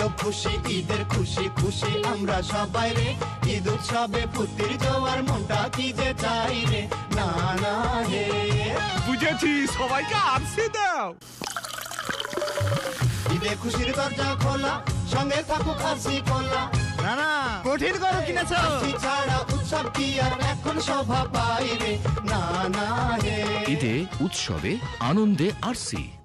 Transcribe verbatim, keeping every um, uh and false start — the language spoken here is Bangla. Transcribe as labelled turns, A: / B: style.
A: এলো খুশি ঈদের খুশি খুশি আমরা সবাই রে, ঈদ উৎসবে ফুর্তির জোয়ার মনটা কি যে চাই রে, না না হে।
B: বুঝেছি, সবাইকে আরসি দাও।
A: ঈদে খুশির দরজা খোলা, সঙ্গে থাকুক আরসি খোলা।
C: না না কঠিন করো কিনেছো,
A: আরসি ছাড়া উৎসব কি আর এখন শোভা পাই রে, না না হে।
D: ঈদে উৎসবে আনন্দে আরসি।